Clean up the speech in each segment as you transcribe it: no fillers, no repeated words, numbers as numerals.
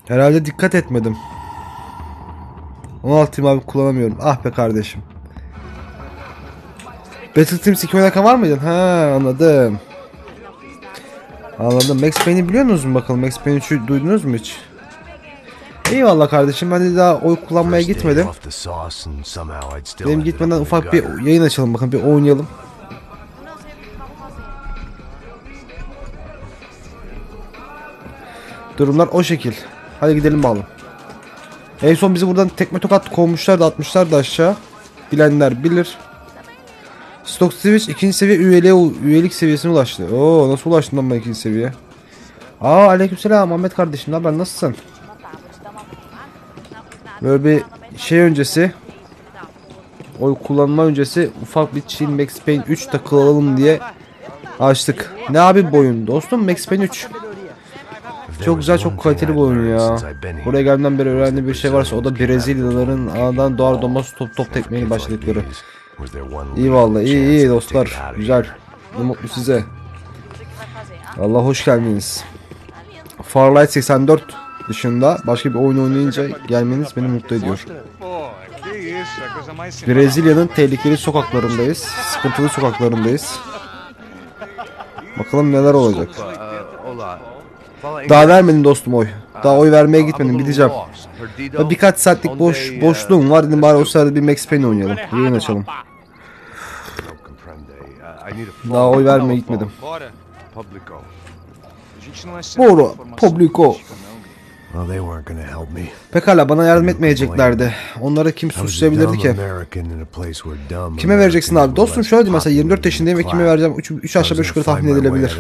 Herhalde dikkat etmedim. 16'yım abi, kullanamıyorum. Ah be kardeşim. Battleteams 2 oynarken var mıydın? Ha, anladım. Anladım. Max Payne'i biliyor musunuz bakalım? Max Payne 3'ü duydunuz mu hiç? Eyvallah kardeşim, ben de daha oy kullanmaya gitmedim. Benim gitmeden ufak bir yayın açalım, bakın bir oynayalım. Durumlar o şekil. Hadi gidelim bakalım. En son bizi buradan tekme tokat kovmuşlardı, atmışlardı aşağı. Bilenler bilir. Stock Switch 2. seviye üyelik seviyesine ulaştı. Oo, nasıl ulaştım lan ben 2. seviye? Aa, aleykümselam Ahmet kardeşim, ne haber, nasılsın? Böyle bir şey öncesi, oy kullanma öncesi ufak bir chill Max Payne 3 takılalım diye açtık. Ne abi bu oyun dostum, Max Payne 3. Çok güzel, çok kaliteli bir oyun ya. Buraya gelmeden beri öğrendiğim bir şey varsa o da Brezilyalıların anadan doğar doğmaz top tekmeyle başladıkları. İyi vallahi, iyi dostlar, güzel. Ne mutlu size. Allah hoş geldiniz. Farlight 84 dışında başka bir oyun oynayınca gelmeniz beni mutlu ediyor. Brezilya'nın tehlikeli sokaklarındayız. Sıkıntılı sokaklarındayız. Bakalım neler olacak. Daha vermedim dostum oy. Daha oy vermeye gitmedim, gideceğim. Birkaç saatlik boşluğum var, dedim bari o sırada bir Max Payne oynayalım. Yayın açalım. Daha oy vermeye gitmedim. Boro, Publico. Pekala, bana yardım etmeyeceklerdi. Onları kim suçlayabilirdi ki? Kime vereceksin abi? Dostum şöyle diyeyim, mesela 24 yaşındayım ve kime vereceğim 3 aşağı 5 yukarı tahmin edilebilir.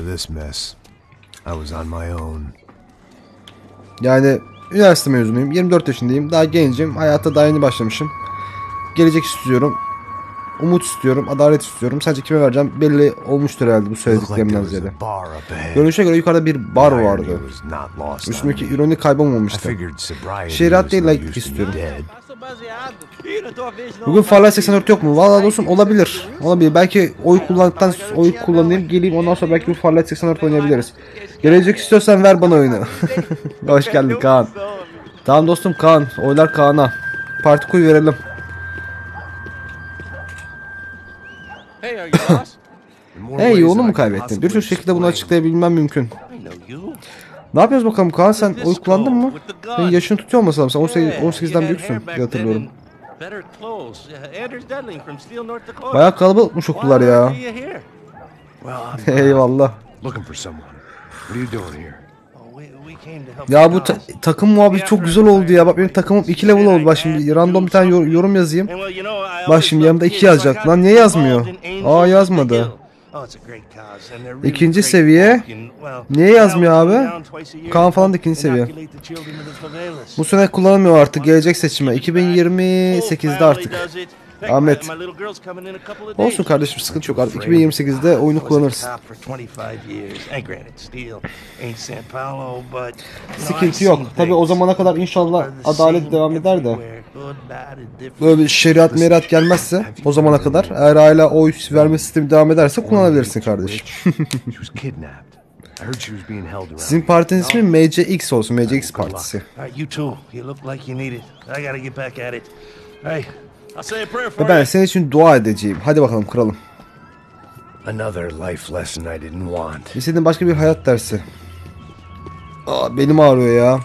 Yani üniversite mezunuyum, 24 yaşındayım, daha gencim, hayata daha yeni başlamışım. Gelecek istiyorum, umut istiyorum, adalet istiyorum. Sadece kime vereceğim belli olmuştur herhalde bu söylediklerimden ziyade. Görünüşe göre yukarıda bir bar vardı. Üstümdeki ironi kaybolmamıştı. Şeriat değil, like istiyorum. Bugün Farlight 84 yok mu? Vallahi dostum, olabilir. Olabilir. Belki oy kullanayım, geleyim, ondan sonra belki bir Farlight 84 oynayabiliriz. Gelecek istiyorsan ver bana oyunu. Hoş geldin Kaan. Tamam dostum, Kaan. Oylar Kaan'a. Parti kuyu verelim. Hey, yolunu mu kaybettin? Bir sürü şekilde bunu açıklayabilmem mümkün. Ne yapıyoruz bakalım Kaan, sen oy kullandın mı? Senin yaşını tutuyor olması lazım. Sen 18'den büyüksün diye hatırlıyorum. Bayağı kalabalıkmış okullar ya. Eyvallah. Ya bu takım muhabbeti çok güzel oldu ya. Bak benim takımım 2 level oldu. Bak şimdi random bir tane yorum yazayım. Bak şimdi yanımda 2 yazacak. Lan niye yazmıyor? Aa, yazmadı. 2. seviye. Niye yazmıyor abi? Kaan falan da 2. seviye. Bu sene kullanılmıyor artık. Gelecek seçime 2028'de artık. Ahmet. Olsun kardeşim, sıkıntı yok. Artık 2028'de oyunu kullanırız. Sıkıntı yok. Tabi o zamana kadar inşallah adalet devam eder de. Böyle bir şeriat gelmezse o zamana kadar, eğer hala oy verme sistemi devam ederse kullanabilirsin kardeşim. Sizin partinin ismi MCX olsun. MCX partisi. Ve ben senin için dua edeceğim. Hadi bakalım kralım. İstediğin başka bir hayat dersi. Aa, belim ağrıyor ya.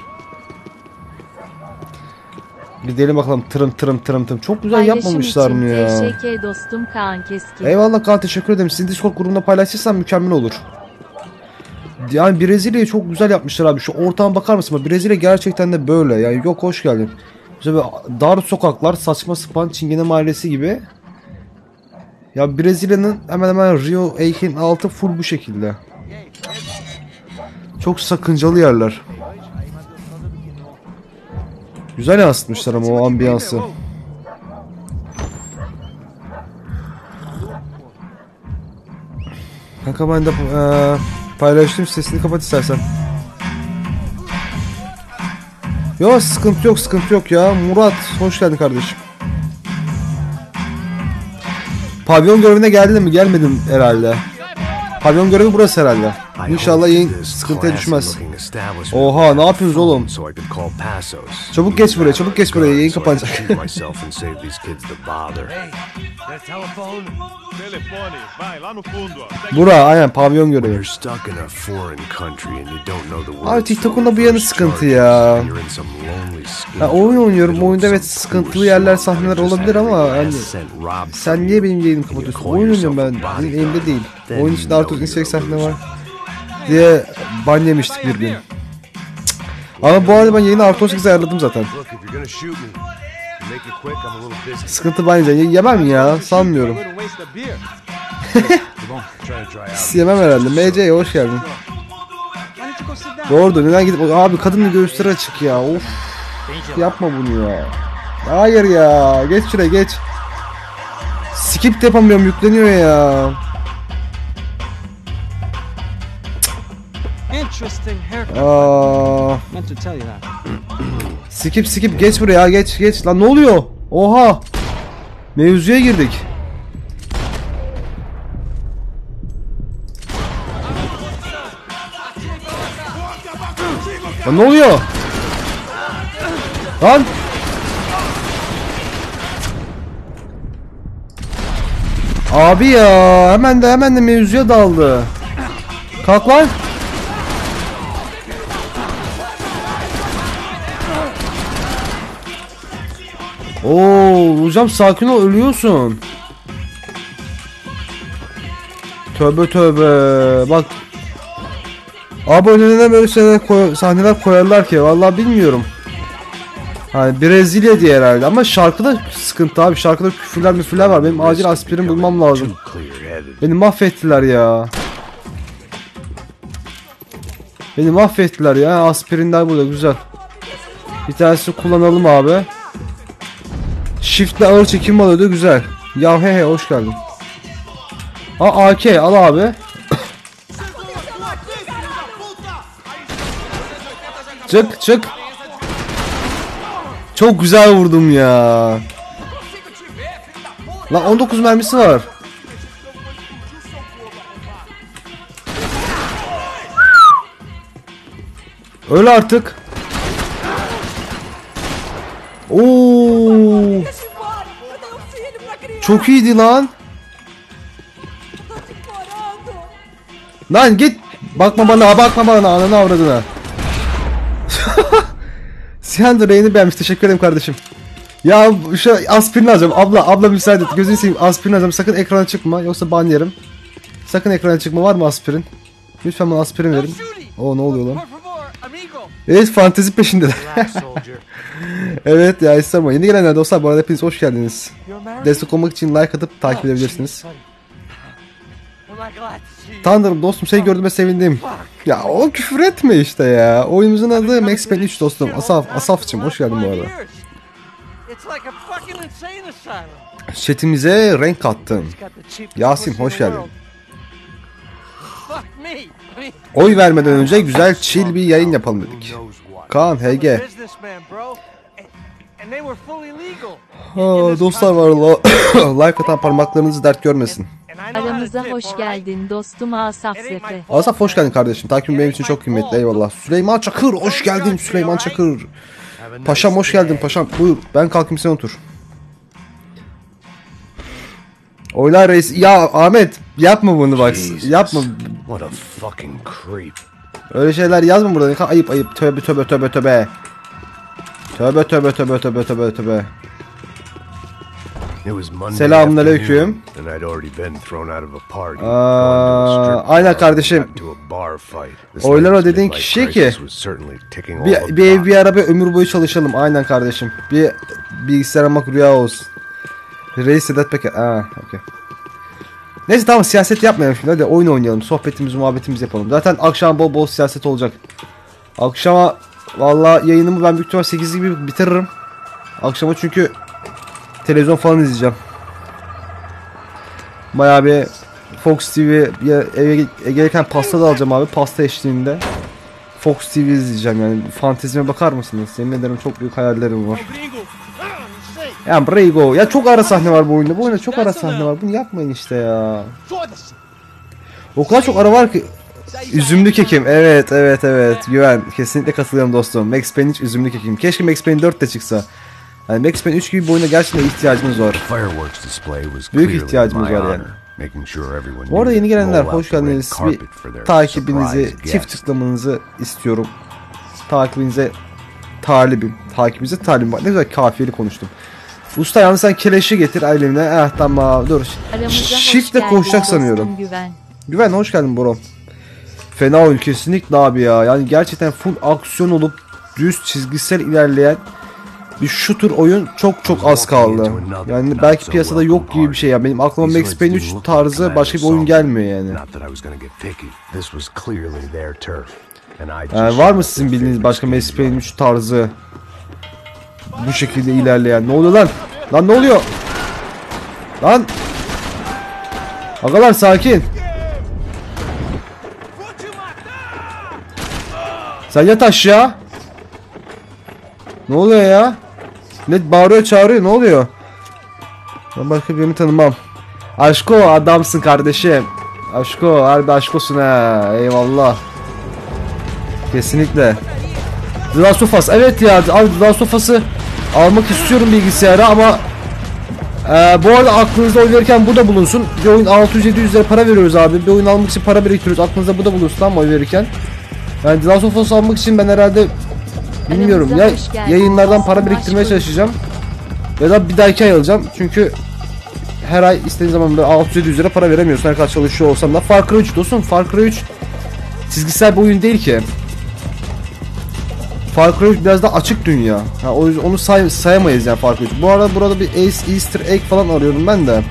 Gidelim bakalım, tırım. Çok güzel yapmamışlar mı ya? Teşekkür dostum Kaan Keskin. Eyvallah Kaan, teşekkür ederim. Sizin Discord grubunda paylaşırsan mükemmel olur. Yani Brezilya'yı çok güzel yapmışlar abi. Şu ortama bakar mısın? Brezilya gerçekten de böyle. Yani yok, hoş geldin. Böyle dar sokaklar, saçma sapan Çingene mahallesi gibi. Ya Brezilya'nın hemen hemen Rio heykelin altı full bu şekilde. Çok sakıncalı yerler. Güzel yansıtmışlar ama o ambiyansı. Kanka ben de paylaştım, sesini kapat istersen. Yok, sıkıntı yok ya. Murat hoş geldin kardeşim. Pavyon görevine geldin mi? Gelmedim herhalde. Pavyon görevi burası herhalde. İnşallah yayın sıkıntıya düşmez. Oha, ne yapıyorsunuz oğlum? Çabuk geç buraya, çabuk geç buraya, yayın kapanacak. Bura aynen pavyon görevi. Abi TikTok'un da bu yanı sıkıntı ya. Oyun oynuyorum, oyunda evet sıkıntılı yerler, sahneler olabilir ama hani sen niye benim yayınımı kapatıyorsun? Oyun oynuyorum ben, benim elimde değil. Oyun içinde artık istek sahne var diye ban yemiştik bir gün. Ama bu arada ben yayını artı 18 ayarladım zaten. Sıkıntı bence. Yemem ya. Sanmıyorum. Yemem herhalde. MC hoş geldin. Doğru, neden gidip... Abi kadının göğüsleri açık ya. Of. Yapma bunu ya. Hayır ya. Geç şuraya geç. Skip de yapamıyorum. Yükleniyor ya. Skip geç buraya, geç lan, ne oluyor? Oha, mevzuya girdik. Lan ne oluyor? Lan abi ya, hemen de mevzuya daldı. Kalk lan. Oo hocam, sakin ol, ölüyorsun. Tövbe bak. Abi önüne böyle sahneler koyarlar ki vallahi bilmiyorum. Hani Brezilya diye herhalde ama şarkıda sıkıntı abi, şarkıda küfürler var. Benim acil aspirin bulmam lazım. Beni mahvettiler ya. Aspirinler burada güzel. Bir tanesini kullanalım abi. Shift'le ağır çekim alıyordu, güzel. Ya he hoş geldin. AK al abi. Çık. Çok güzel vurdum ya. Lan 19 mermisi var. Öl artık. Oo. Çok iyiydi lan. Lan git. Bakma bana ananı avradına. Sihan da reyini beğenmiş, teşekkür ederim kardeşim. Ya şu aspirin alacağım, abla müsaade et, gözünü seveyim, aspirin alacağım, sakın ekrana çıkma yoksa ban yerim. Sakın ekrana çıkma, var mı aspirin? Lütfen bana aspirin verin. Oo ne oluyor lan? Evet, fantezi peşindeler. Evet ya, istemem. Yeni gelenler dostlar, bu arada hepiniz hoş geldiniz. Destek olmak için like atıp takip edebilirsiniz. Tanrım dostum, seni gördüğüme sevindim. Ya o küfür etme işte ya. Oyunumuzun adı Max Payne 3 dostum. Asaf'cığım hoş geldin bu arada. Chatimize renk kattın. Yasin hoş geldin. Oy vermeden önce güzel chill bir yayın yapalım dedik. Kaan, HG. Dostlar var like atan parmaklarınızı dert görmesin. Aramıza hoş geldin dostum Asaf Zefe. Asaf hoş geldin kardeşim. Takibin benim için çok kıymetli, eyvallah. Süleyman Çakır hoş geldin, Süleyman Çakır. Paşam hoş geldin paşam, buyur. Ben kalkayım, sen otur. Oylar reis. Ya Ahmet yapma bunu bak. Yapma. Öyle şeyler yazma burada. Ayıp. Tövbe. Tövbe. Selamünaleyküm. Aynen kardeşim. Oylar o dediğin kişi ki bir ev bir araba ömür boyu çalışalım. Aynen kardeşim. Bir bilgisayar almak rüya olsun. Reis Sedat Peker. Okay. Neyse tamam, siyaset yapmayalım şimdi, hadi oyun oynayalım, sohbetimizi muhabbetimizi yapalım. Zaten akşam bol siyaset olacak. Akşama vallahi yayınımı ben büyük ihtimal 8 gibi bitiririm. Akşama çünkü televizyon falan izleyeceğim. Bayağı bir Fox TV, eve gelirken pasta da alacağım abi, pasta eşliğinde. Fox TV izleyeceğim yani, fantezime bakar mısınız? Yemin ederim çok büyük hayallerim var. Ya Brego. Ya çok ara sahne var bu oyunda. Bu oyunda çok ara sahne var. Bunu yapmayın işte ya. O kadar çok ara var ki Üzümlü kekim. Evet, evet, evet. Güven. Kesinlikle katılıyorum dostum. Max Payne 3 üzümlü kekim. Keşke Max Payne 4 de çıksa. Yani Max Payne 3 gibi bir oyuna gerçekten ihtiyacımız var. Büyük ihtiyacımız var yani. Bu arada yeni gelenler hoş geldiniz. Bir takibinizi, çift tıklamanızı istiyorum. Takibinize talibim. Takibinize talibim. Bak ne güzel kafiyeli konuştum. Usta yalnız sen keleşi getir elimle. Tamam dur. Shift'le koşacak sanıyorum. Güven hoş geldin bro. Fena oyun kesinlikle abi ya. Yani gerçekten full aksiyon olup düz çizgisel ilerleyen bir shooter oyun çok az kaldı. Yani belki piyasada yok gibi bir şey ya. Benim aklıma Max Payne 3 tarzı başka bir oyun gelmiyor yani. Var mı sizin bildiğiniz başka Max Payne 3 tarzı bu şekilde ilerleyen? Ne oluyor lan? Lan ne oluyor? Lan! Agalar sakin. Sen yat aşağı. Ne oluyor ya? Ne bağırıyor çağırıyor ne oluyor? Ben başka birini tanımam. Aşko adamsın kardeşim. Aşko harbi aşkosun ha. Eyvallah. Kesinlikle. The Last of Us. Evet ya abi The Last of Us'ı almak istiyorum bilgisayara ama bu arada aklınızda oynarken bu da bulunsun. Bir oyun 600-700 lira para veriyoruz abi. Bir oyun almak için para biriktiriyoruz. Aklınızda bu da bulunsun tamam mı oy verirken. Yani The Last of Us almak için ben herhalde bilmiyorum ya yayınlardan para biriktirmeye çalışacağım ya da bir dahaki ay alacağım çünkü her ay istediğin zaman 600-700 lira para veremiyorsun her kadar çalışıyor olsam da. Far Cry 3 dostum, Far Cry 3 çizgisel bir oyun değil ki. Far Cry 3 biraz da açık dünya. O yüzden onu sayamayız yani Far Cry 3. Bu arada burada bir Easter egg falan arıyorum ben de.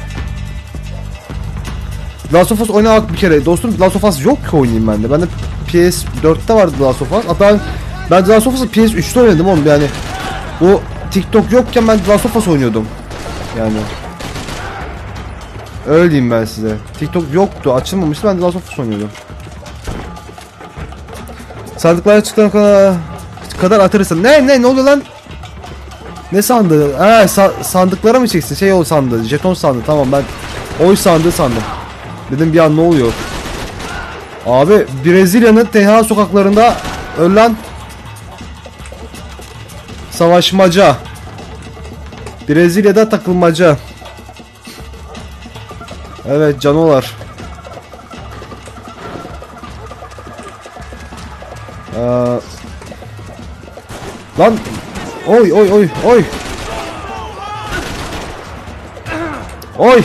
Last of Us oynamak bir kere dostum. Last of Us yok ki oynayayım ben de. Ben de PS4'te vardı Last of Us. Hatta ben Last of Us'ı PS3'te oynadım oğlum yani. Bu TikTok yokken ben Last of Us oynuyordum. Yani. Öyle diyeyim ben size. TikTok yoktu, açılmamıştı. Ben Last of Us oynuyordum. Sandıklara çıkana kadar atarırsın. Ne oluyor lan? Ne sandığı? Sandıklara mı çeksin? Şey o sandığı. Jeton sandığı. Tamam ben oy sandığı sandım. Dedim bir an ne oluyor? Abi Brezilya'nın tenha sokaklarında ölen savaşmaca. Brezilya'da takılmaca. Evet canolar. Lan oy. Oy.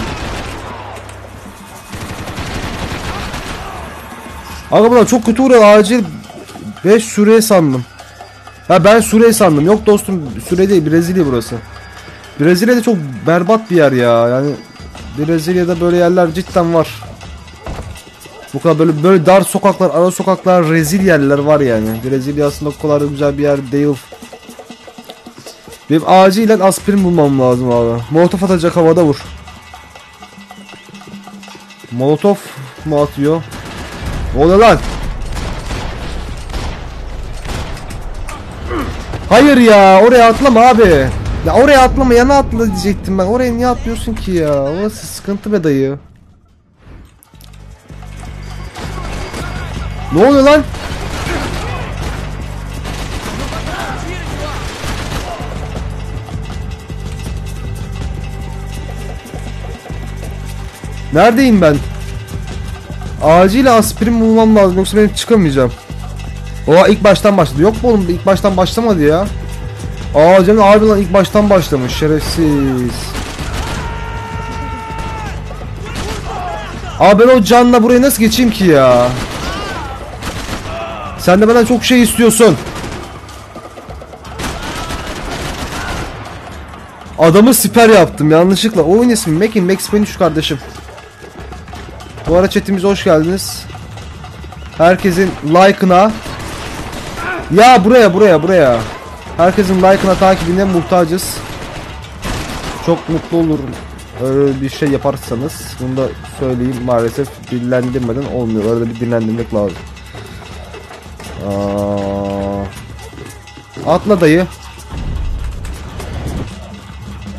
Aga bunlar çok kötü vuruyor acil. 5 Suriye sandım. Ha ben Suriye sandım. Yok dostum Suriye değil Brezilya burası. Brezilya'da çok berbat bir yer ya. Yani Brezilya'da böyle yerler cidden var. Bu kadar böyle dar sokaklar, ara sokaklar, rezil yerler var yani. Brezilya aslında o kadar da güzel bir yer değil. Benim acilen aspirin bulmam lazım abi. Molotof atacak havada vur. Molotof mu atıyor? Ne oluyor lan? Hayır ya oraya atlama abi. Ya oraya atlama yana atla diyecektim ben. Oraya niye atlıyorsun ki ya? Orası sıkıntı be dayı. Ne oluyor lan? Neredeyim ben? Acil aspirin bulmam lazım yoksa ben çıkamayacağım. Oha ilk baştan başladı. Yok mu oğlum ilk baştan başlamadı ya. Canım abi lan ilk baştan başlamış şerefsiz. Abi ben o canla buraya nasıl geçeyim ki ya? Sen de benden çok şey istiyorsun. Adamı siper yaptım yanlışlıkla. Oyun ismi Max Payne 3 kardeşim. Bu ara chatimize hoş geldiniz. Herkesin like'ına. Ya buraya. Herkesin like'ına takibine muhtacız. Çok mutlu olurum. Öyle bir şey yaparsanız. Bunu da söyleyeyim maalesef dillendirmeden olmuyor. Öyle bir dinlendirmek lazım. Atla dayı.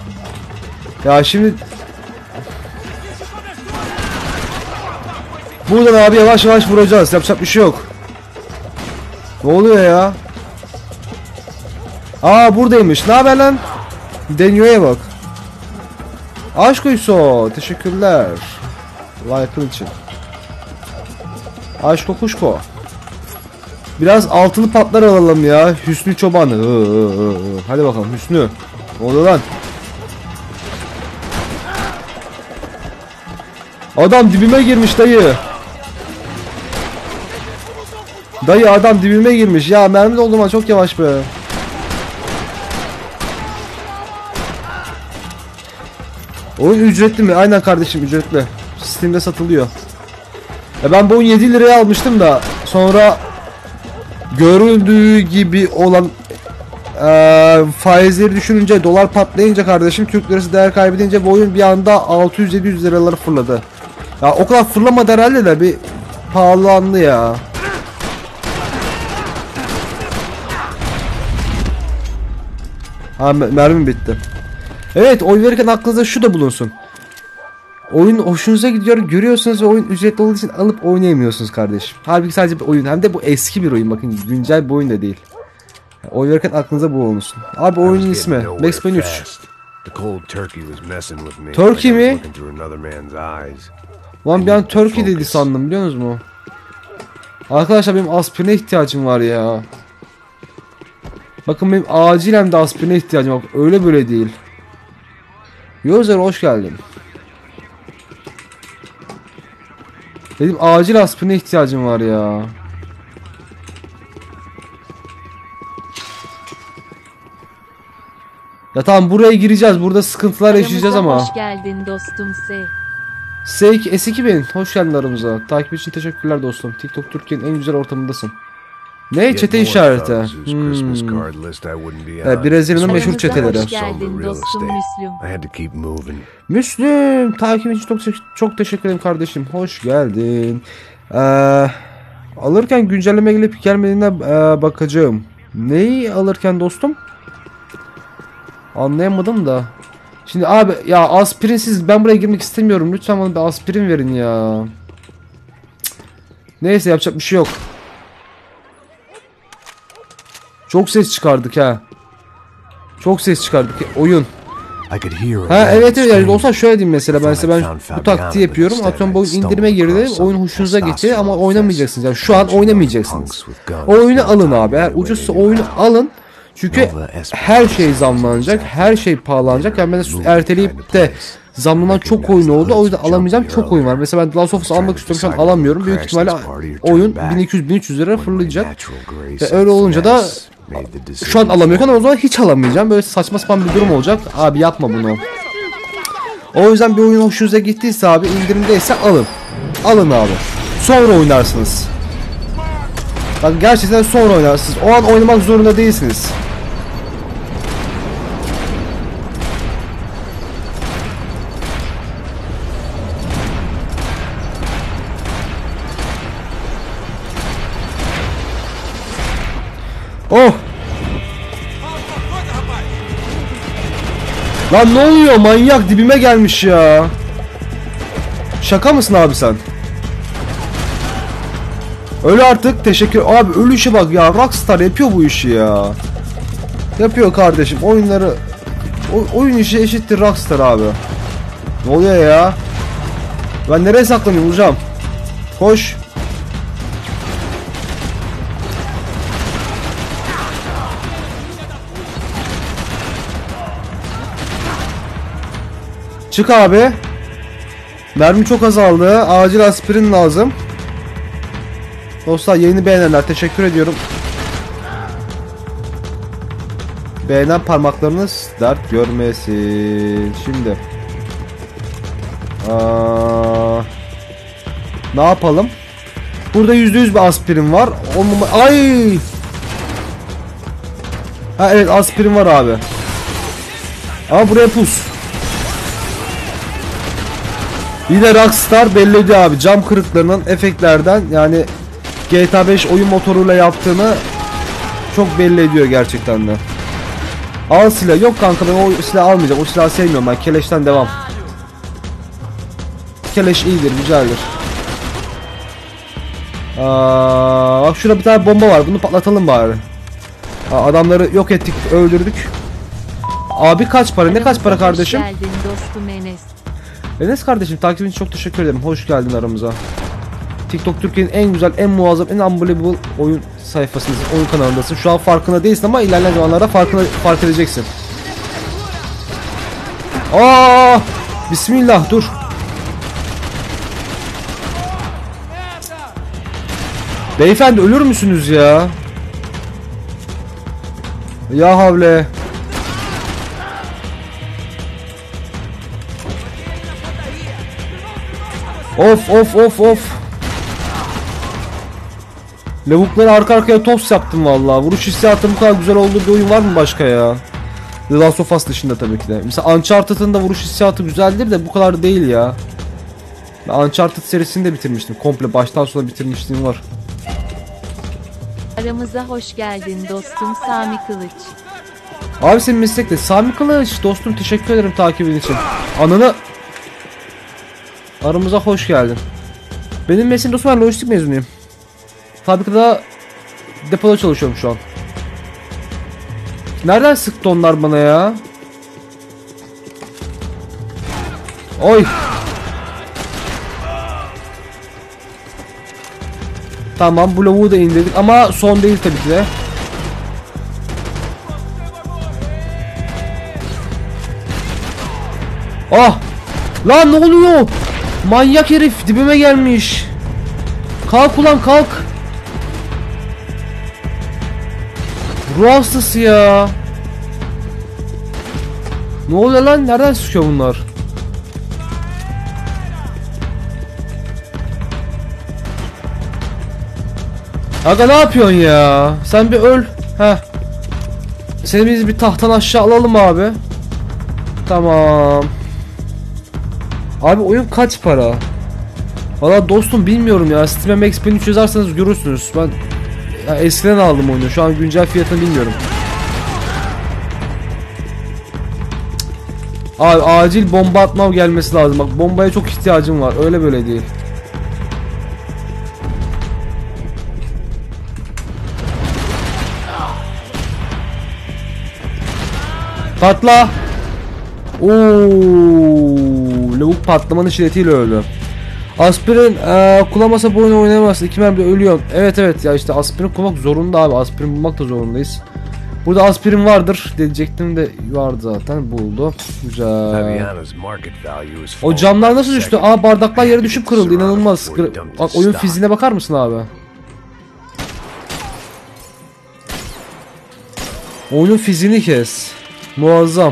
Ya şimdi Buradan abi yavaş yavaş vuracağız. Yapacak bir şey yok. Ne oluyor ya? Aa buradaymış. Ne haber lan? Denyo'ya bak. Aşk Uyso. Teşekkürler. Like'ın için. Aşko kuşko. Biraz altılı patlar alalım ya. Hüsnü Çoban. Hadi bakalım Hüsnü. Ne oluyor lan? Adam dibime girmiş dayı. Dayı adam dibime girmiş. Ya mermi doldurma çok yavaş be. Oyun ücretli mi? Aynen kardeşim ücretli. Steam'de satılıyor. Ya ben bu oyunu 7 liraya almıştım da sonra görüldüğü gibi olan faizleri düşününce, dolar patlayınca kardeşim, Türk lirası değer kaybedince bu oyun bir anda 600-700 liraları fırladı. Ya o kadar fırlamadı herhalde de bir pahalandı ya. Ha mermim bitti. Evet, oy verirken aklınızda şu da bulunsun. Oyun hoşunuza gidiyor, görüyorsunuz ve oyun ücretli olduğu için alıp oynayamıyorsunuz kardeşim. Halbuki sadece bir oyun, hem de bu eski bir oyun, bakın güncel bir oyun da değil. Oy verirken aklınıza bu olsun. Abi oyunun ismi Max Payne 3. Turkey mi? Lan bir an Turkey dedi sandım, biliyor musunuz mu? Arkadaşlar benim aspirine ihtiyacım var ya. Bakın benim acilen de aspirine ihtiyacım var. Öyle böyle değil. Yozer hoş geldin. Dedim acil aspirine ihtiyacım var ya. Ya tamam buraya gireceğiz. Burada sıkıntılar yaşayacağız ama. Hoş geldin dostum S. Seyk S2000 hoş geldin aramıza. Takip için teşekkürler dostum. TikTok Türkiye'nin en güzel ortamındasın. Ne çete işareti? Brezilya'nın meşhur çeteleri. Hoş geldin dostum Müslüm. Müslüm takip için çok teşekkür ederim kardeşim. Hoş geldin. Alırken güncelleme gelip gelmediğine bakacağım. Neyi alırken dostum? Anlayamadım da. Şimdi abi ya aspirinsiz ben buraya girmek istemiyorum. Lütfen bana bir aspirin verin ya. Neyse yapacak bir şey yok. Çok ses çıkardık ha. Çok ses çıkardık oyun. Ha evet yani olsa şöyle diyeyim mesela ben bu taktiği yapıyorum. Atıyorum bu oyun indirime girdi. Oyun hoşunuza gitti ama oynamayacaksınız. Yani şu an oynamayacaksınız. O oyunu alın abi. Eğer ucuzsa oyunu alın. Çünkü her şey zamlanacak. Her şey pahalanacak. Yani ben erteleyip de zamlanan çok oyun oldu. O yüzden alamayacağım çok oyun var. Mesela ben The Last of Us almak istiyorum. Şu an alamıyorum. Büyük ihtimalle oyun 1200-1300 lira fırlayacak. Ve öyle olunca da şu an alamıyorken o zaman hiç alamayacağım. Böyle saçma sapan bir durum olacak. Abi yapma bunu. O yüzden bir oyun hoşunuza gittiyse abi, indirimdeyse alın. Alın abi. Sonra oynarsınız. Bak gerçekten sonra oynarsınız. O an oynamak zorunda değilsiniz. Oh! Lan ne oluyor? Manyak dibime gelmiş ya. Şaka mısın abi sen? Öyle artık, teşekkür. Abi ölüşe bak ya. Rockstar yapıyor bu işi ya. Yapıyor kardeşim. Oyunları oyun işi eşittir Rockstar abi. Ne oluyor ya? Ben nereye saklanıyorum hocam? Koş. Çık abi. Mermi çok azaldı. Acil aspirin lazım. Dostlar yayını beğenenler teşekkür ediyorum. Beğenen parmaklarınız dert görmesin. Şimdi. Ne yapalım? Burada %100 bir aspirin var. Ay! Ha evet aspirin var abi. Ama buraya pus. Yine Rockstar belli ediyor abi. Cam kırıklarının efektlerden, yani GTA 5 oyun motoruyla yaptığını çok belli ediyor gerçekten de. Al silah. Yok kanka ben o silahı almayacağım. O silahı sevmiyorum ben. Keleşten devam. Keleş iyidir, güzeldir. Bak şurada bir tane bomba var. Bunu patlatalım bari. Adamları yok ettik, öldürdük. Abi kaç para? Ne kaç para kardeşim? Hoş geldin dostum Enes. Enes kardeşim, takibin için çok teşekkür ederim. Hoş geldin aramıza. TikTok Türkiye'nin en güzel, en muazzam, en unbelievable oyun sayfasındasın, oyun kanalındasın. Şu an farkında değilsin ama ilerleyen zamanlarda fark edeceksin. Bismillah, dur. Beyefendi ölür müsünüz ya? Ya havle. Of. Lavukları arka arkaya tost yaptım vallahi. Vuruş hissiyatı bu kadar güzel olduğu bir oyun var mı başka ya? The Last of Us dışında tabii ki de. Mesela Uncharted'ın da vuruş hissiyatı güzeldir de bu kadar değil ya. Ben Uncharted serisini de bitirmiştim. Komple baştan sona bitirmişliğim var. Aramıza hoş geldin dostum Sami Kılıç. Abi senin meslek de Sami Kılıç dostum, teşekkür ederim takibin için. Ananı. Aramıza hoş geldin. Benim mesleğim dostum, ben lojistik mezunuyum. Fabrikada depoda çalışıyorum şu an. Nereden sıktı onlar bana ya? Oy. Tamam, bu lavuğu da indirdik ama son değil tabii ki de. Ah! Lan ne oluyor? Manyak herif dibime gelmiş. Kalk ulan kalk. Ruh hastası ya. Ne oluyor lan? Nereden sıkıyor bunlar? Aga ne yapıyorsun ya? Sen bir öl. Heh. Seni biz bir tahttan aşağı alalım abi. Tamam. Abi oyun kaç para? Valla dostum bilmiyorum ya. Steam MX 1300 yazarsanız görürsünüz. Ben ya eskiden aldım oyunu. Şu an güncel fiyatını bilmiyorum. Abi acil bomba atmam gelmesi lazım. Bak bombaya çok ihtiyacım var. Öyle böyle değil. Patla. Lavuk patlamanın şiddetiyle öldü. Aspirin kullanmasa bu oyunu oynayamazsın. 2 mermide ölüyor. Evet ya işte aspirin kullanmak zorunda abi. Aspirin bulmak da zorundayız. Burada aspirin vardır diyecektim de vardı zaten, buldu. Güzel. O camlar nasıl düştü? Bardaklar yere düşüp kırıldı, inanılmaz. Bak oyun fiziğine bakar mısın abi? Oyunun fiziğini kes. Muazzam.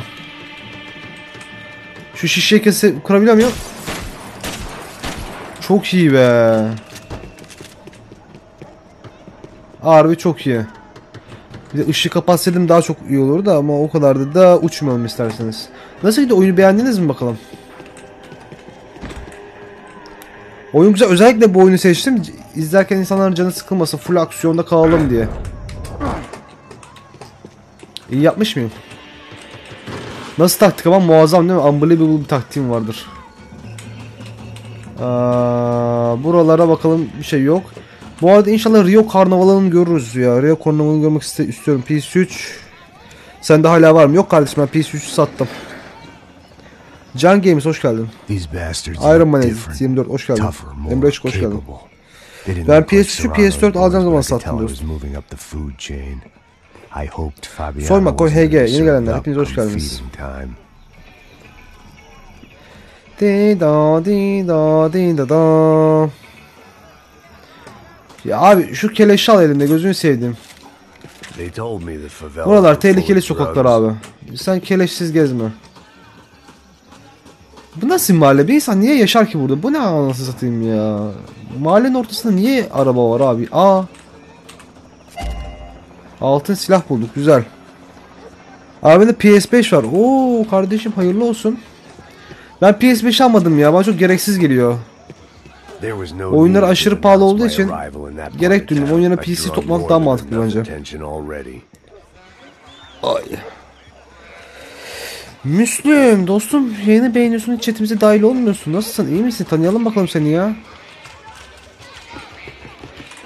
Şu şişeyi kırabiliyor muyum? Çok iyi be. Harbi çok iyi. Bir de ışığı kapatsaydım daha çok iyi olurdu ama o kadar da uçmayalım isterseniz. Nasıl gidiyor? Oyunu beğendiniz mi bakalım? Oyun güzel. Özellikle bu oyunu seçtim. İzlerken insanların canı sıkılmasın. Full aksiyonda kalalım diye. İyi yapmış mıyım? Nasıl taktik ama muazzam değil mi? Unbelievable bir taktiğim vardır. Buralara bakalım, bir şey yok. Bu arada inşallah Rio Karnavalı'nı görürüz ya. Rio Karnavalı'nı görmek istiyorum. PS3. Sende hala var mı? Yok kardeşim, ben PS3'ü sattım. Can Games hoş geldin. Iron Man 24 hoş geldin. Emre Açık hoş geldin. Ben PS3'ü PS4 alacağım zaman sattım dostum. Soyma koy HG yeni gelenler hepiniz hoş geldiniz. Ya abi şu keleşi al elimde, gözünü sevdim. Buralar tehlikeli sokaklar abi. Sen keleşsiz gezme. Bu nasıl mahalle? Bir insan niye yaşar ki burada? Bu ne anasını satayım ya? Mahallenin ortasında niye araba var abi? Altın silah bulduk, güzel. Abi de PS5 var. Oo kardeşim hayırlı olsun. Ben PS5 almadım ya. Bana çok gereksiz geliyor. Oyunlar aşırı pahalı olduğu için gerek duymuyorum. Oyunlara PC toplamak daha mantıklı bence. Ay. Müslüm dostum, yayını beğeniyorsun, chatimize dahil olmuyorsun. Nasılsın? İyi misin? Tanıyalım bakalım seni ya.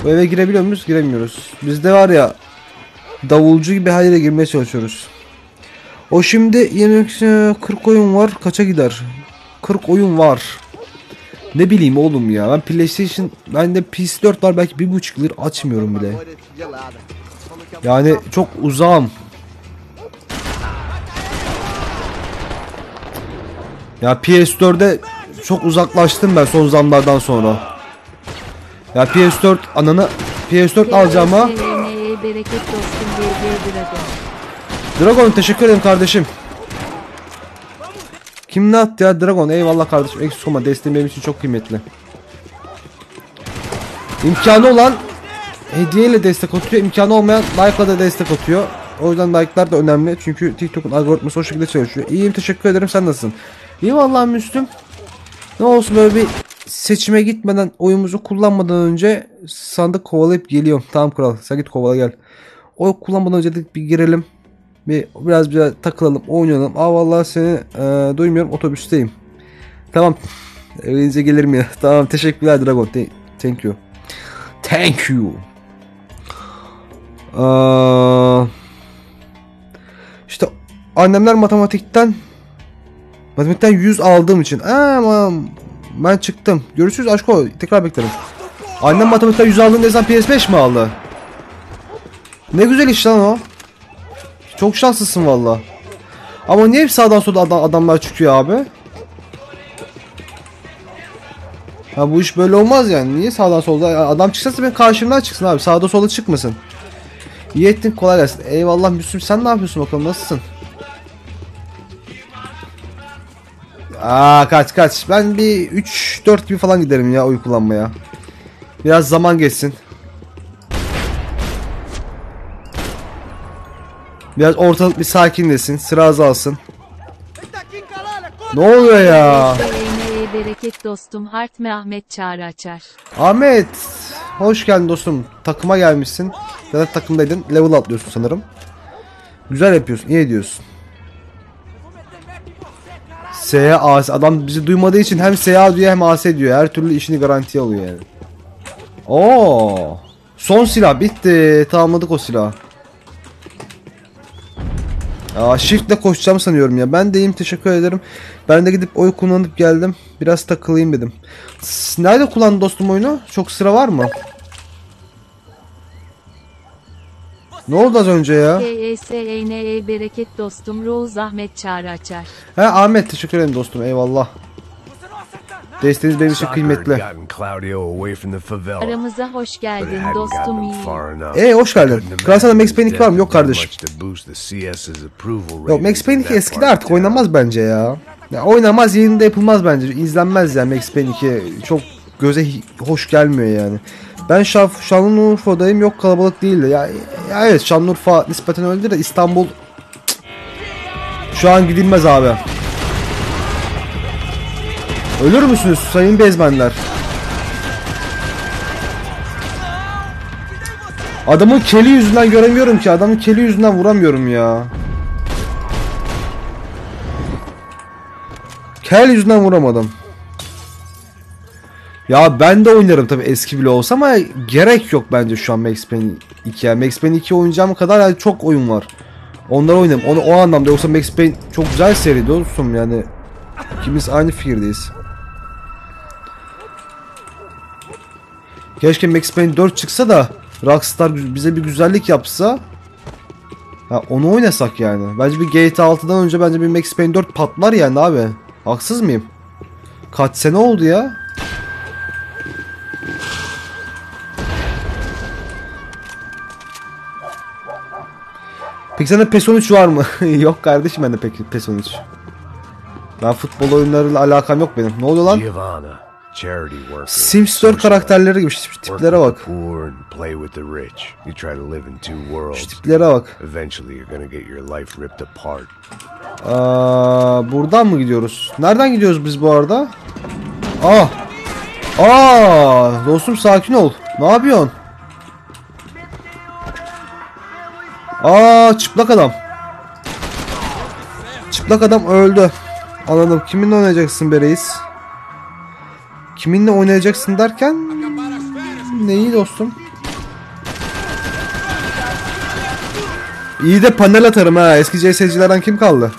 Bu eve girebiliyor muyuz? Giremiyoruz. Bizde var ya, davulcu gibi her yere girmeye çalışıyoruz. O şimdi yeni 40 oyun var. Kaça gider? 40 oyun var. Ne bileyim oğlum ya. Ben PlayStation, bende PS4 var, belki 1,5 yıldır açmıyorum bile. Yani çok uzağım. Ya PS4'e çok uzaklaştım ben son zamlardan sonra. Ya PS4 ananı, PS4 alacağım ama. Bereket dostum Dragon. Dragon teşekkür ederim kardeşim. Kim ne attı ya? Dragon eyvallah kardeşim. Eksoma desteğin benim için çok kıymetli. İmkanı olan hediyeyle destek atıyor. İmkanı olmayan like'la da destek atıyor. O yüzden like'lar da önemli. Çünkü TikTok'un algoritması o şekilde çalışıyor. İyiyim, teşekkür ederim. Sen nasılsın? İyi vallahi Müslüm. Ne olsun, böyle bir seçime gitmeden, oyumuzu kullanmadan önce sandık kovalayıp geliyorum. Tamam kral, sen git kovala gel. Oy kullanmadan önce dedik bir girelim. Biraz takılalım, oynayalım. Aa vallahi seni duymuyorum, otobüsteyim. Tamam. Evinize gelirim ya. Tamam, teşekkürler Dragon. Thank you. Thank you. İşte annemler matematikten 100 aldığım için. Aman ben çıktım. Görüşürüz aşko. Tekrar beklerim. Annem matematikten 100 aldığında insan PS5 mi aldı? Ne güzel iş lan o. Çok şanslısın valla. Ama niye hep sağdan solda adamlar çıkıyor abi? Ha, bu iş böyle olmaz yani. Niye sağdan solda adam çıksa ben karşımdan çıksın abi. Sağda solda çıkmasın. İyi ettin, kolay gelsin. Eyvallah Müslüm, sen ne yapıyorsun bakalım, nasılsın? Kaç. Ben bir 3-4 gibi falan giderim ya oy kullanmaya. Biraz zaman geçsin. Biraz ortalık bir sakinlesin. Sıra azalsın. Ne oluyor ya? Bereket dostum Hart mı Ahmet çağrı açar. Ahmet. Hoş geldin dostum. Takıma gelmişsin. Ya da takımdaydın. Level atlıyorsun sanırım. Güzel yapıyorsun. İyi ediyorsun. SA AS. Adam bizi duymadığı için hem SA diyor hem AS diyor. Her türlü işini garantiye alıyor yani. Oo. Son silah bitti. Tamamladık o silahı. Shift'le koşacağım sanıyorum ya. Ben de iyiyim, teşekkür ederim. Ben de gidip oy kullanıp geldim. Biraz takılayım dedim. Nerede kullandın dostum oyunu? Çok sıra var mı? Ne oldu az önce ya? KSNE bereket dostum Roz Ahmet çağrı açar. He Ahmet, teşekkür ederim dostum, eyvallah. Desteğiniz benim için kıymetli. Aramıza hoş geldin dostum iyi. Hoş geldin. Kral sana Max Payne 2 var mı? Yok kardeşim. Yok, Max Payne 2 eskide artık oynanmaz bence ya. Ya oynamaz, yayında yapılmaz bence. İzlenmez ya Max Payne 2. Çok göze hoş gelmiyor yani. Ben Şanlıurfa'dayım, yok kalabalık değildi. Ya evet, Şanlıurfa nispeten öyledir de İstanbul şu an gidilmez abi. Ölür müsünüz sayın bezmenler? Adamın keli yüzünden göremiyorum ki. Adamın keli yüzünden vuramıyorum ya. Kel yüzünden vuramadım. Ya ben de oynarım tabi eski bile olsa ama gerek yok bence şu an Max Payne 2. Yani Max Payne 2 oynayacağım kadar yani çok oyun var. Onları oynarım. O anlamda, yoksa Max Payne çok güzel seri dostum yani. İkimiz aynı fikirdeyiz. Keşke Max Payne 4 çıksa da Rockstar bize bir güzellik yapsa. Ha, onu oynasak yani. Bence bir GTA 6'dan önce bence bir Max Payne 4 patlar yani abi. Haksız mıyım? Kaç sene oldu ya? Peki sende PES 13 var mı? Yok kardeşim, bende pek PES 13. Ben futbol oyunlarıyla alakam yok benim. Ne oluyor lan? Sims 4 karakterleri gibi, şu tiplere bak. Şu tiplere bak. Buradan mı gidiyoruz? Nereden gidiyoruz biz bu arada? Dostum sakin ol. Ne yapıyorsun? Çıplak adam. Çıplak adam öldü. Anladım. Kiminle oynayacaksın be reis? Kiminle oynayacaksın derken neyi dostum? İyi de panel atarım ha. Eski CS'cilerden kim kaldı?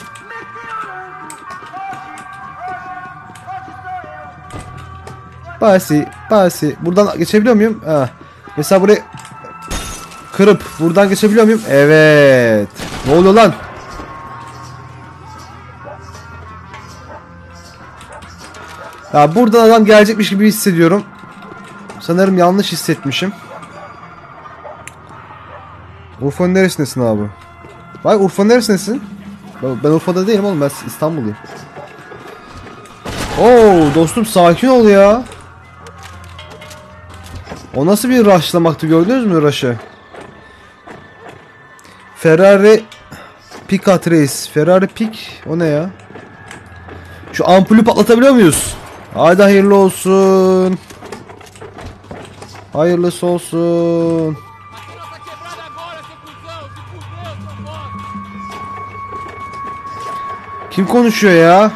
Basi. Buradan geçebiliyor muyum? Ha. Mesela burayı kırıp buradan geçebiliyor muyum? Evet. Ne oluyor lan? Ya buradan adam gelecekmiş gibi hissediyorum. Sanırım yanlış hissetmişim. Urfa'nın neresindesin abi? Vay Urfa'nın neresindesin? Ben Urfa'da değilim oğlum, ben İstanbulluyum. Oo dostum sakin ol ya. O nasıl bir rushlamaktı, gördünüz mü rush'ı? Ferrari Picat Race. Ferrari Pic o ne ya? Şu ampulü patlatabiliyor muyuz? Haydi hayırlı olsun. Hayırlısı olsun. Kim konuşuyor ya?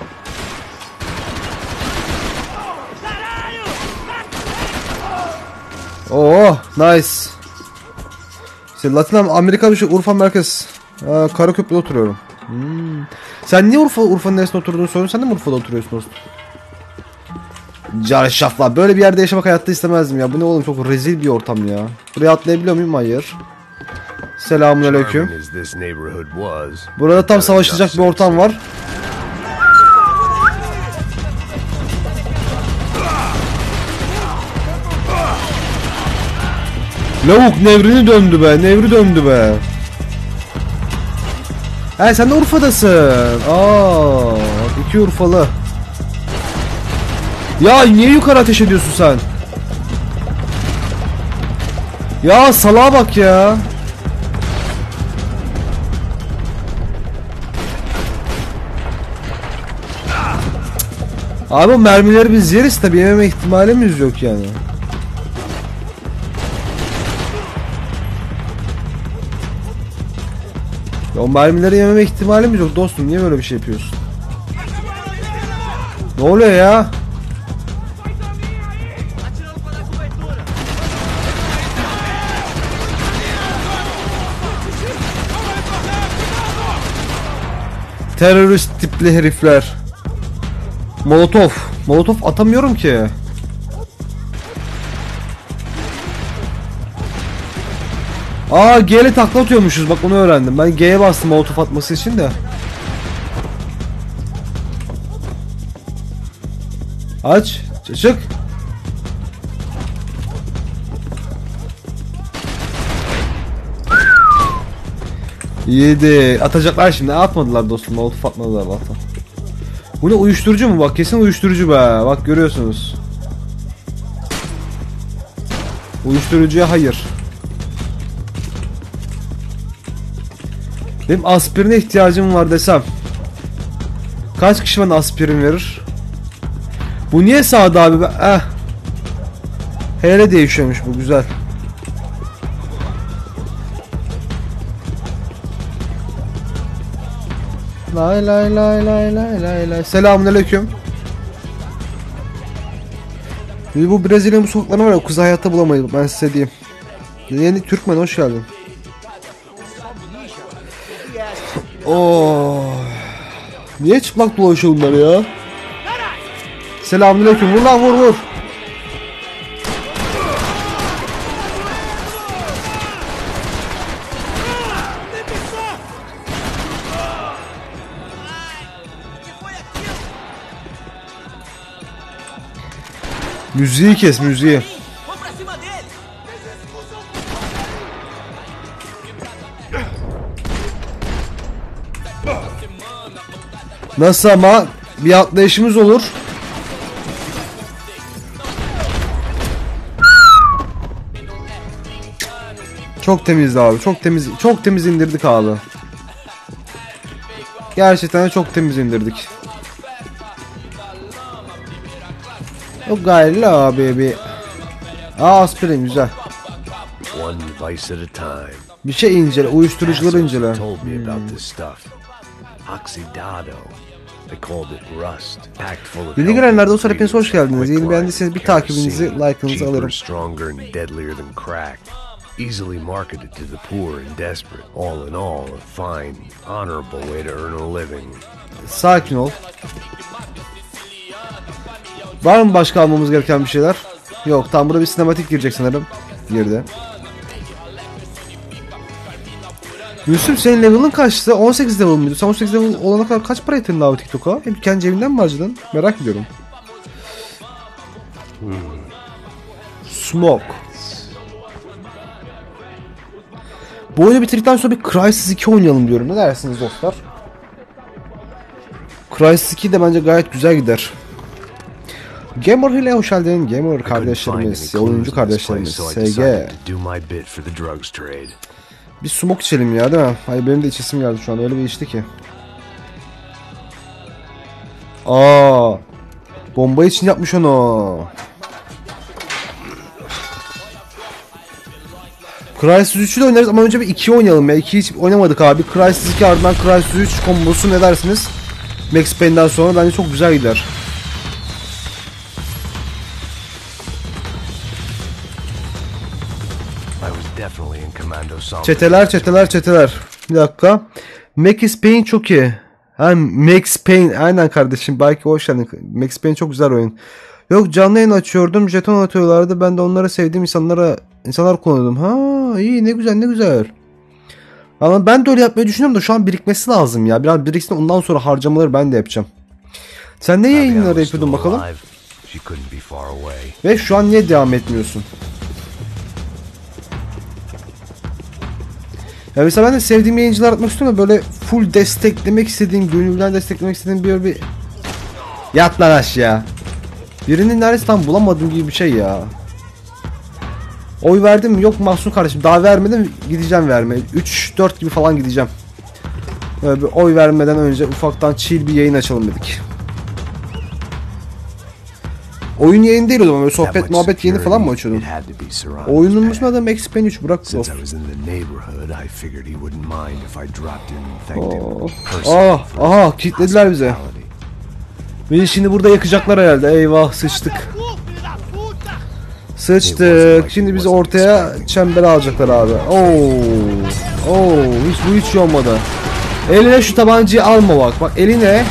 Oo, nice. İşte Latin Amerika bir şey, Urfa merkez. Karaköprü'de oturuyorum. Sen niye Urfa'nın neresinde oturduğunu soruyorsun? Sen de mi Urfa'da oturuyorsun dostum? Carşafla. Böyle bir yerde yaşamak hayatta istemezdim ya. Bu ne oğlum, çok rezil bir ortam ya. Buraya atlayabiliyor muyum? Hayır. Selamünaleyküm. Burada tam savaşacak bir ortam var. Lavuk nevrini döndü be. Nevri döndü be. He sen de Urfa'dasın. Aa, iki Urfalı. Ya niye yukarı ateş ediyorsun sen? Ya salağa bak ya. Abi o mermileri biz yeriz tabi, yememe ihtimalimiz yok yani. Ya o mermileri yememe ihtimalimiz yok dostum, niye böyle bir şey yapıyorsun? Ne oluyor ya? Terörist tipli herifler. Molotov atamıyorum ki. Aa G'yle takla atıyormuşuz, bak onu öğrendim. Ben G'ye bastım molotov atması için de. Aç. Çık. Yedi. Atacaklar şimdi. Atmadılar dostum. Molotof atmadılar zaten. Bu ne, uyuşturucu mu? Bak kesin uyuşturucu be. Bak görüyorsunuz. Uyuşturucuya hayır. Benim aspirine ihtiyacım var desem. Kaç kişi bana aspirin verir? Bu niye sağda abi? Hele değişiyormuş bu, güzel. Lay lay lay lay lay lay lay. Selamünaleyküm. Bu Brezilya'nın bu sokaklarını var ya, o kızı hayatta bulamayız, ben size diyeyim. Yeni Türkmen, hoş geldin. Oh. Niye çıplak dolaşıyor bunlar ya? Selamünaleyküm. Vur lan, vur. Müziği kes, müziği. Nasıl ama bir atlayışımız olur. Çok temizdi abi, çok temiz indirdik abi. Gerçekten de çok temiz indirdik. O gayla baby. Aspirin güzel. Bir şey incele, uyuşturucuları incele. Yeni girenlerde olsa hepiniz hoş geldiniz. Yeni beğendiyseniz bir takibinizi, like'ınızı alırım. easily marketed to the poor and desperate. All in all, a fine, honorable way to earn a living. Sakin ol. Var mı başka almamız gereken bir şeyler? Yok, tam burada bir sinematik girecek sanırım. Girdi. Müslüm, senin level'ın kaçtı? 18 level mıydı? Sen 18 level olana kadar kaç para yatırdın abi TikTok'a? Hep kendi cebinden mi harcadın? Merak ediyorum. Smoke. Bu oyunu bitirdikten sonra bir Crysis 2 oynayalım diyorum. Ne dersiniz dostlar? Crysis 2 de bence gayet güzel gider. Gamer ile hoş geldin. Gamer kardeşlerimiz, oyuncu kardeşlerimiz, SG. Bir smoke içelim ya, değil mi? Hayır, benim de içesim geldi şu an. Öyle bir içti ki. Aa, bomba için yapmış onu. Crysis 3'ü de oynarız ama önce bir 2 oynayalım ya. 2'yi hiç oynamadık abi. Crysis 2 ardından Crysis 3 kombosu, ne dersiniz? Max Payne'den sonra bence çok güzel gider. Çeteler. Bir dakika. Max Payne çok iyi. Ha, Max Payne. Aynen kardeşim. Belki hoş geldin. Max Payne çok güzel oyun. Yok, canlı yayın açıyordum. Jeton atıyorlardı. Ben de onları sevdiğim insanlar kullanıyordum. Ha, iyi, ne güzel. Ama ben de öyle yapmayı düşünüyorum da şu an birikmesi lazım ya. Biraz biriksin, ondan sonra harcamaları ben de yapacağım. Sen ne yayınları yapıyordun bakalım? Ve şu an niye devam etmiyorsun? Ya mesela ben de sevdiğim yayıncılar atmak istiyorum da böyle full desteklemek istediğim, gönülden desteklemek istediğim bir yat lan aşağı. Birinin neredeyse tam bulamadığım gibi bir şey ya. Oy verdim mi? Yok Mahsun kardeşim, daha vermedim, gideceğim vermeye. 3-4 gibi falan gideceğim. Böyle bir oy vermeden önce ufaktan chill bir yayın açalım dedik. Oyun yayını değil o zaman, böyle sohbet muhabbet yayını falan mı açıyordun? Oyunumuzun adı Max Payne 3, bırak dost. Aha, kilitlediler bize. Beni şimdi burada yakacaklar herhalde. Eyvah, sıçtık. Şimdi bizi ortaya çembere alacaklar abi. Hiç olmadı. Eline şu tabancayı alma bak. Bak eline.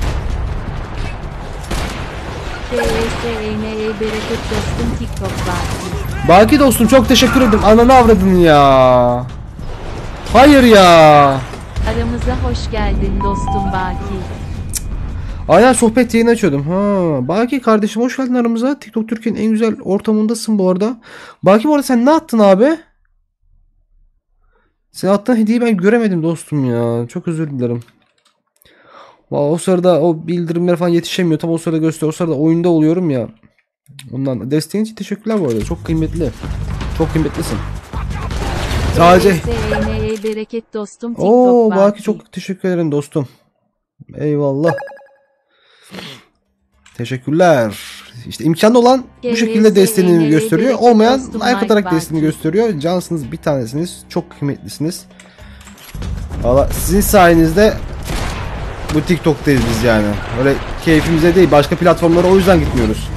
Bereket dostum TikTok Baki dostum, çok teşekkür ederim. Ananı avradın ya. Hayır ya. Aramıza hoş geldin dostum Baki. Aynen, sohbet yayını açıyordum. Baki kardeşim, hoş geldin aramıza. TikTok Türkiye'nin en güzel ortamındasın bu arada. Baki, bu arada sen ne attın abi? Sen attığın hediyeyi ben göremedim dostum ya. Çok özür dilerim. O sırada o bildirimler falan yetişemiyor. Tam o sırada gösteriyor. O sırada oyunda oluyorum ya. Ondan desteğin için teşekkürler bu arada. Çok kıymetli. Çok kıymetlisin. Sadece. Bereket dostum TikTok Baki, çok teşekkür ederim dostum. Eyvallah. Teşekkürler. İşte imkanı olan bu şekilde desteğini gösteriyor. Olmayan like atarak desteğini gösteriyor. Cansınız, bir tanesiniz. Çok kıymetlisiniz. Valla sizin sayenizde bu TikTok'tayız biz yani. Öyle keyfimize değil, başka platformlara o yüzden gitmiyoruz.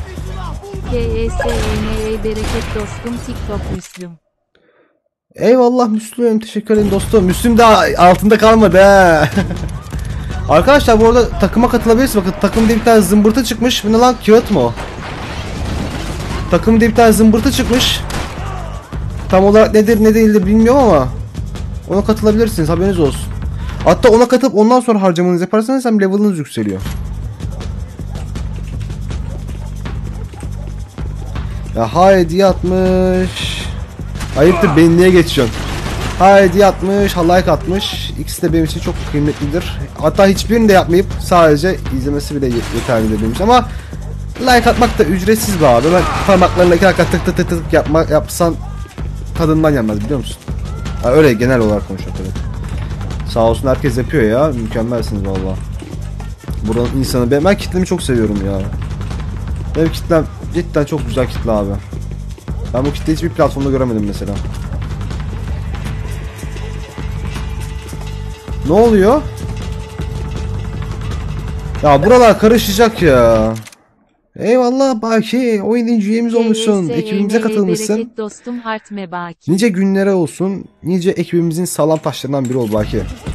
Bereket dostum TikTok Müslüm. Eyvallah Müslüm, teşekkür ederim dostum. Müslüm daha altında kalmadı ha. Arkadaşlar bu arada takıma katılabilirsiniz. Bakın, takım diye bir tane zımbırtı çıkmış. Bu ne lan, kağıt mı o? Takım diye bir tane zımbırtı çıkmış. Tam olarak nedir ne değildir bilmiyorum ama ona katılabilirsiniz, haberiniz olsun. Hatta ona katılıp ondan sonra harcamanızı yaparsanız hem level'ınız yükseliyor. Ya hediye atmış. Ayıptır, beni niye geçiyorsun? Hediye atmış, like atmış. İkisi de benim için çok kıymetlidir. Hatta hiçbirini de yapmayıp sadece izlemesi bile yeterli demiş. Ama like atmak da ücretsiz be abi. Ben parmaklarıyla 2 dakika tık tık tık tık yapsan tadından yenmez, biliyor musun? Ha, öyle genel olarak konuşuyor tabii. Sağ olsun herkes yapıyor ya. Mükemmelsiniz valla. Buranın insanı. Ben kitlemi çok seviyorum ya. Benim kitlem cidden çok güzel kitle abi. Ben bu kitleyi hiçbir platformda göremedim mesela. Ne oluyor? Ya buralar karışacak ya. Eyvallah Baki. Oyun üyemiz olmuşsun. Ekibimize katılmışsın. Bereket dostum Hart Mebaki. Nice günlere olsun. Nice ekibimizin sağlam taşlarından biri ol Baki.